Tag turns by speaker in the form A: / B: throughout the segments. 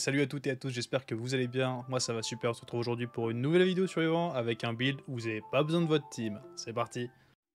A: salut à toutes et à tous, j'espère que vous allez bien. Moi ça va super, on se retrouve aujourd'hui pour une nouvelle vidéo sur Vivant avec un build où vous n'avez pas besoin de votre team. C'est parti.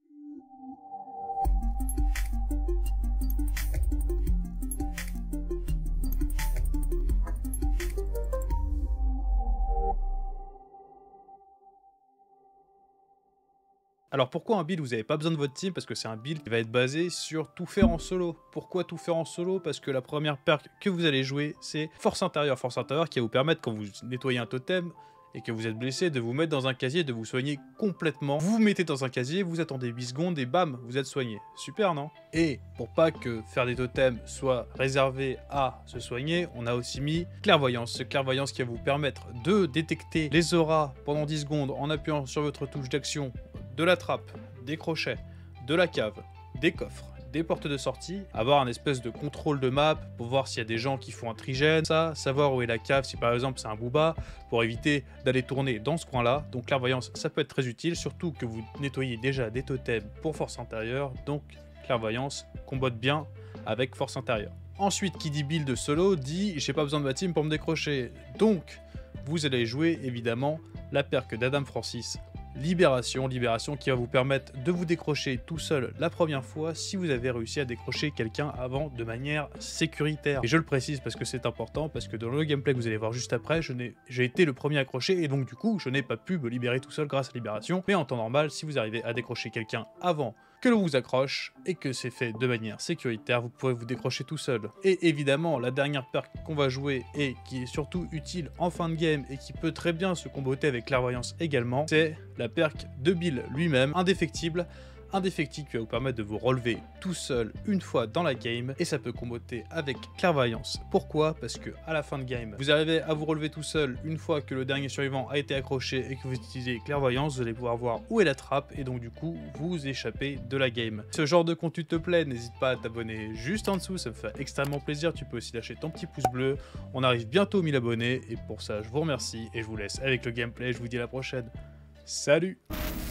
A: Alors pourquoi un build où vous n'avez pas besoin de votre team? Parce que c'est un build qui va être basé sur tout faire en solo. Pourquoi tout faire en solo? Parce que la première perk que vous allez jouer, c'est Force Intérieure. Force Intérieure qui va vous permettre, quand vous nettoyez un totem et que vous êtes blessé, de vous mettre dans un casier, de vous soigner complètement. Vous vous mettez dans un casier, vous attendez 8 secondes et bam, vous êtes soigné. Super, non? Et pour pas que faire des totems soit réservé à se soigner, on a aussi mis Clairvoyance. Clairvoyance qui va vous permettre de détecter les auras pendant 10 secondes en appuyant sur votre touche d'action, de la trappe, des crochets, de la cave, des coffres, des portes de sortie, avoir un espèce de contrôle de map pour voir s'il y a des gens qui font un trigène, ça, savoir où est la cave si par exemple c'est un booba, pour éviter d'aller tourner dans ce coin-là. Donc clairvoyance, ça peut être très utile, surtout que vous nettoyez déjà des totems pour force intérieure, donc clairvoyance combote bien avec force intérieure. Ensuite, qui dit build solo dit j'ai pas besoin de ma team pour me décrocher, donc vous allez jouer évidemment la perque d'Adam Francis. Libération qui va vous permettre de vous décrocher tout seul la première fois si vous avez réussi à décrocher quelqu'un avant de manière sécuritaire. Et je le précise parce que c'est important, parce que dans le gameplay que vous allez voir juste après, j'ai été le premier accroché et donc du coup je n'ai pas pu me libérer tout seul grâce à Libération. Mais en temps normal, si vous arrivez à décrocher quelqu'un avant que l'on vous accroche et que c'est fait de manière sécuritaire, vous pourrez vous décrocher tout seul. Et évidemment, la dernière perk qu'on va jouer et qui est surtout utile en fin de game et qui peut très bien se comboter avec Clairvoyance également, c'est la perk de Bill lui-même, Indéfectible qui va vous permettre de vous relever tout seul une fois dans la game, et ça peut comboter avec Clairvoyance. Pourquoi? Parce que à la fin de game, vous arrivez à vous relever tout seul une fois que le dernier survivant a été accroché et que vous utilisez Clairvoyance, vous allez pouvoir voir où est la trappe et donc du coup vous échappez de la game. Ce genre de contenu te plaît, n'hésite pas à t'abonner juste en dessous, ça me fait extrêmement plaisir. Tu peux aussi lâcher ton petit pouce bleu, on arrive bientôt aux 1000 abonnés et pour ça je vous remercie et je vous laisse avec le gameplay. Je vous dis à la prochaine, salut.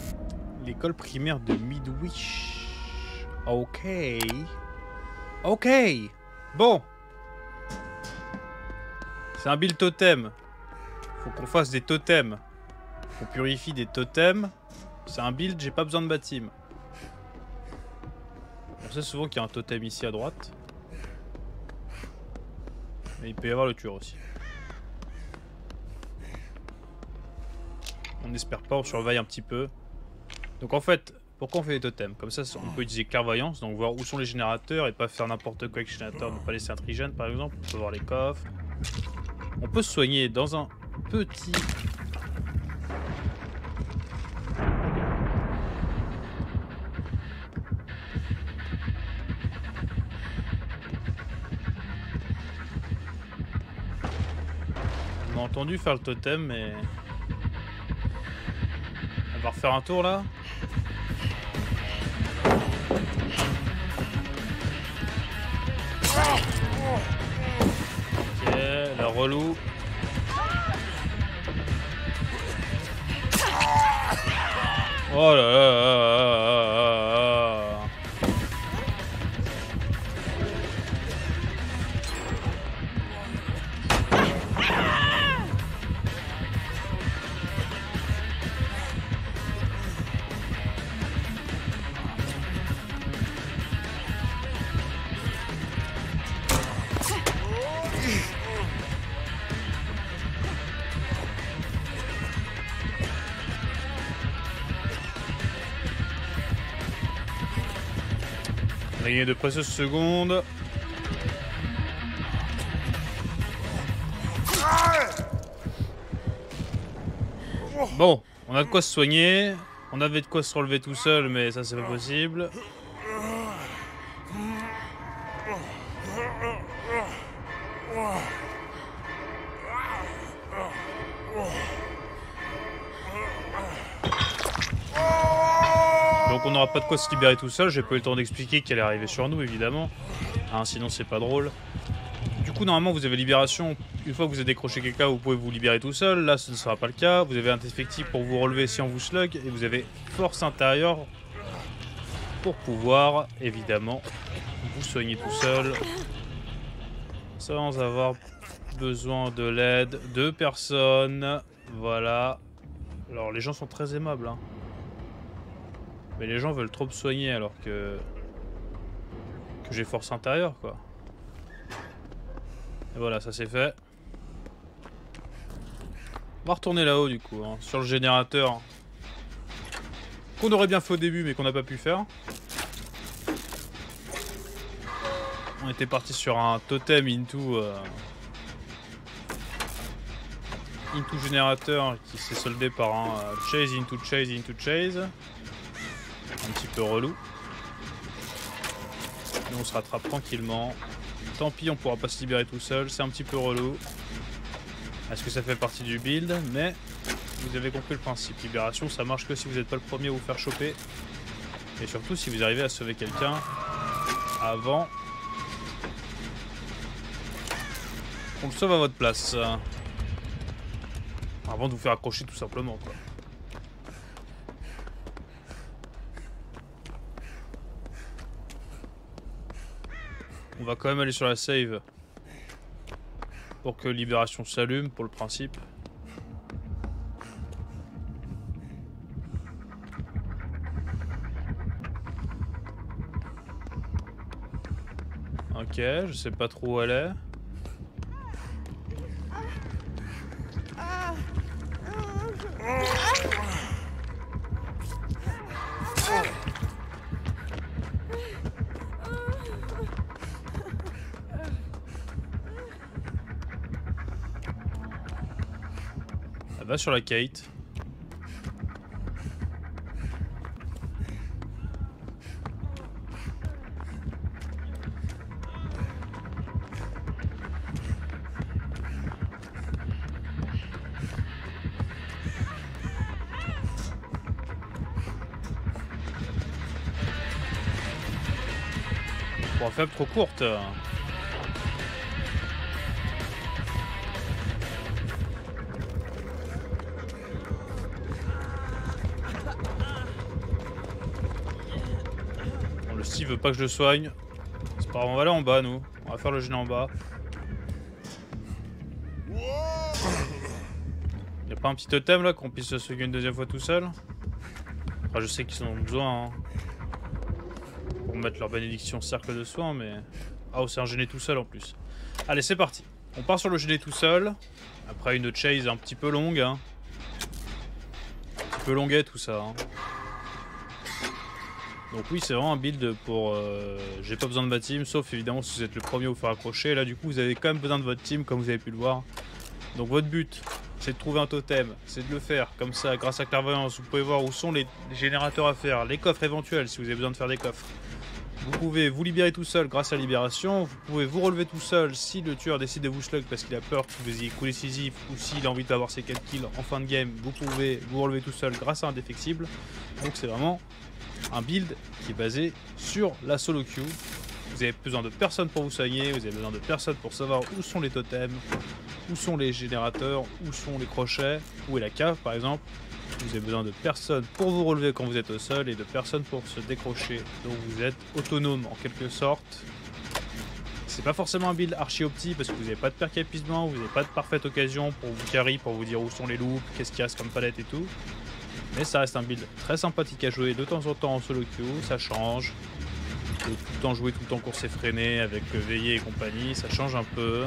A: L'école primaire de Midwich. Ok. Bon. C'est un build totem. Faut qu'on fasse des totems. On purifie des totems. C'est un build, j'ai pas besoin de ma team. On sait souvent qu'il y a un totem ici à droite. Mais il peut y avoir le tueur aussi. On n'espère pas, on surveille un petit peu. Donc en fait, pourquoi on fait des totems? Comme ça, on peut utiliser Clairvoyance, donc voir où sont les générateurs et pas faire n'importe quoi avec les générateurs, ne pas laisser un trigène par exemple. On peut voir les coffres. On peut se soigner dans un petit... On m'a entendu faire le totem, mais... On va refaire un tour là. Ok, la relou. Oh là là là. On a gagné de précieuses secondes. Bon, on a de quoi se soigner. On avait de quoi se relever tout seul, mais ça c'est pas possible. Donc on n'aura pas de quoi se libérer tout seul, j'ai pas eu le temps d'expliquer qu'elle est arrivée sur nous évidemment, hein, sinon c'est pas drôle. Du coup normalement vous avez libération, une fois que vous avez décroché quelqu'un vous pouvez vous libérer tout seul, là ce ne sera pas le cas, vous avez un effectif pour vous relever si on vous slug, et vous avez force intérieure pour pouvoir évidemment vous soigner tout seul, sans avoir besoin de l'aide. 2 personnes. Voilà. Alors les gens sont très aimables, hein. Mais les gens veulent trop me soigner alors que j'ai force intérieure, quoi. Et voilà, ça c'est fait. On va retourner là-haut du coup, hein, sur le générateur. Qu'on aurait bien fait au début mais qu'on n'a pas pu faire. On était parti sur un totem into générateur qui s'est soldé par un chase into chase into chase. Un petit peu relou. Et on se rattrape tranquillement. Tant pis, on pourra pas se libérer tout seul, c'est un petit peu relou. Est-ce que ça fait partie du build? Mais vous avez compris le principe. Libération, ça marche que si vous n'êtes pas le premier à vous faire choper. Et surtout si vous arrivez à sauver quelqu'un avant qu'on le sauve à votre place. Avant de vous faire accrocher tout simplement, quoi. On va quand même aller sur la save pour que Libération s'allume pour le principe. Ok, je sais pas trop où elle est. Elle va sur la Kate. Pour faible trop courte. Bon, le Steve veut pas que je le soigne. C'est pas grave, on va aller en bas nous. On va faire le gêne en bas. Y'a pas un petit totem là qu'on puisse se soigner une deuxième fois tout seul? Enfin, je sais qu'ils en ont besoin, hein, pour mettre leur bénédiction cercle de soins, mais... Ah, oh, c'est un gêné tout seul en plus. Allez, c'est parti. On part sur le gêné tout seul. Après une chase un petit peu longue, hein. Un petit peu longuet tout ça, hein. Donc oui, c'est vraiment un build pour... j'ai pas besoin de ma team, sauf évidemment si vous êtes le premier à vous faire accrocher. Là, du coup, vous avez quand même besoin de votre team, comme vous avez pu le voir. Donc votre but, c'est de trouver un totem, c'est de le faire. Comme ça, grâce à clairvoyance, vous pouvez voir où sont les générateurs à faire, les coffres éventuels si vous avez besoin de faire des coffres. Vous pouvez vous libérer tout seul grâce à Libération. Vous pouvez vous relever tout seul si le tueur décide de vous slug parce qu'il a peur que vous ayez coulé décisif ou s'il a envie d'avoir ses 4 kills en fin de game. Vous pouvez vous relever tout seul grâce à Indéfectible. Donc c'est vraiment un build qui est basé sur la solo queue. Vous avez besoin de personne pour vous soigner, vous avez besoin de personne pour savoir où sont les totems, où sont les générateurs, où sont les crochets, où est la cave par exemple. Vous avez besoin de personne pour vous relever quand vous êtes au sol et de personne pour se décrocher. Donc vous êtes autonome en quelque sorte. C'est pas forcément un build archi-opti parce que vous n'avez pas de perk à épuisement, vous n'avez pas de parfaite occasion pour vous carry, pour vous dire où sont les loops, qu'est-ce qu'il reste comme palette et tout. Mais ça reste un build très sympathique à jouer de temps en temps en solo queue, ça change. Tout le temps jouer tout le temps course effrénée avec veillée et compagnie, ça change un peu.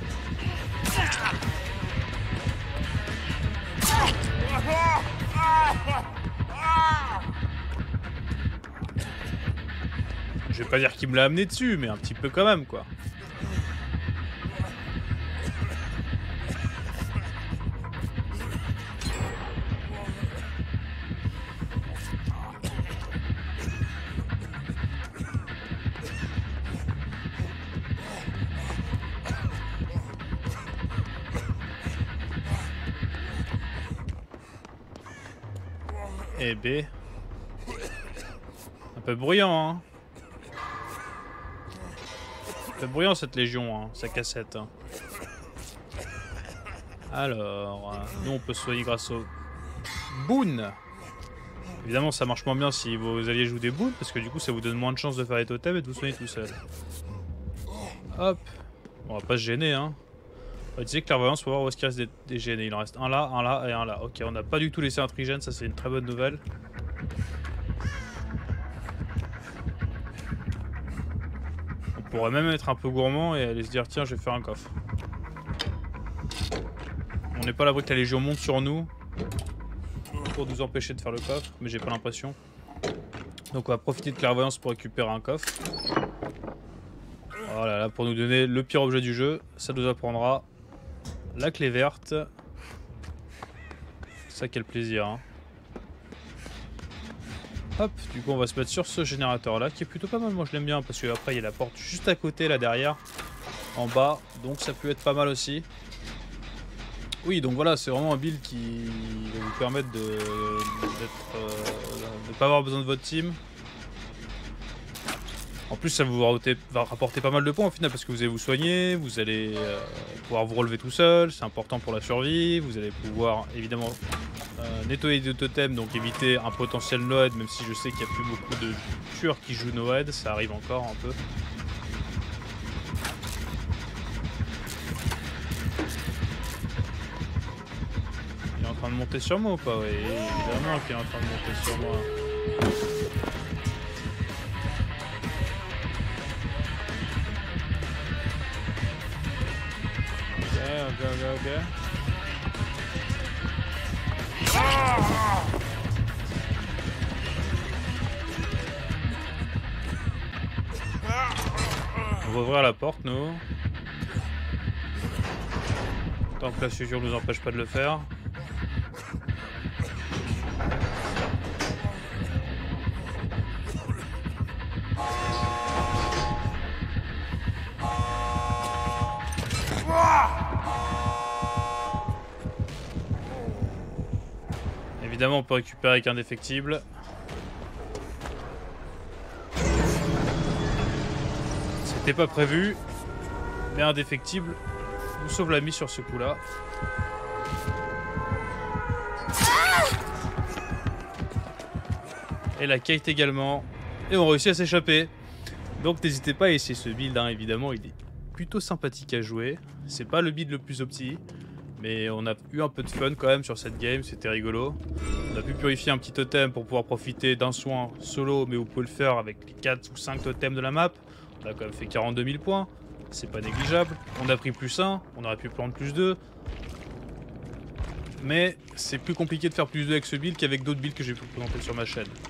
A: Je vais pas dire qu'il me l'a amené dessus, mais un petit peu quand même quoi. Et B. Un peu bruyant, hein. Un peu bruyant cette légion, hein, sa cassette. Hein. Alors, nous on peut se soigner grâce au boon. Évidemment, ça marche moins bien si vos alliés jouent des boons, parce que du coup ça vous donne moins de chances de faire les totems et de vous soigner tout seul. Hop. On va pas se gêner, hein. Utiliser clairvoyance pour voir où est-ce qu'il reste des gènes. Il en reste un là et un là. Ok, on n'a pas du tout laissé un trigène, ça c'est une très bonne nouvelle. On pourrait même être un peu gourmand et aller se dire tiens je vais faire un coffre. On n'est pas à l'abri que la Légion monte sur nous pour nous empêcher de faire le coffre, mais j'ai pas l'impression. Donc on va profiter de clairvoyance pour récupérer un coffre. Voilà, là pour nous donner le pire objet du jeu, ça nous apprendra la clé verte. Ça quel plaisir hein. Hop, du coup on va se mettre sur ce générateur là qui est plutôt pas mal, moi je l'aime bien parce que après il y a la porte juste à côté là derrière, en bas, donc ça peut être pas mal aussi. Oui donc voilà c'est vraiment un build qui va vous permettre de ne pas avoir besoin de votre team. En plus ça va rapporter pas mal de points au final parce que vous allez vous soigner, vous allez pouvoir vous relever tout seul, c'est important pour la survie, vous allez pouvoir évidemment nettoyer des totems, donc éviter un potentiel no-head, même si je sais qu'il n'y a plus beaucoup de tueurs qui jouent no-head, ça arrive encore un peu. Il est en train de monter sur moi ou pas? Oui, évidemment qu'il est en train de monter sur moi. Ok. On va ouvrir la porte, nous. Tant que la suture nous empêche pas de le faire. Évidemment, on peut récupérer avec indéfectible. C'était pas prévu, mais indéfectible nous sauve la mise sur ce coup-là. Et la kite également. Et on réussit à s'échapper. Donc n'hésitez pas à essayer ce build, hein, évidemment, il est plutôt sympathique à jouer. C'est pas le build le plus opti. Mais on a eu un peu de fun quand même sur cette game, c'était rigolo. On a pu purifier un petit totem pour pouvoir profiter d'un soin solo, mais vous pouvez le faire avec les 4 ou 5 totems de la map. On a quand même fait 42 000 points, c'est pas négligeable. On a pris +1, on aurait pu prendre +2. Mais c'est plus compliqué de faire +2 avec ce build qu'avec d'autres builds que j'ai pu présenter sur ma chaîne.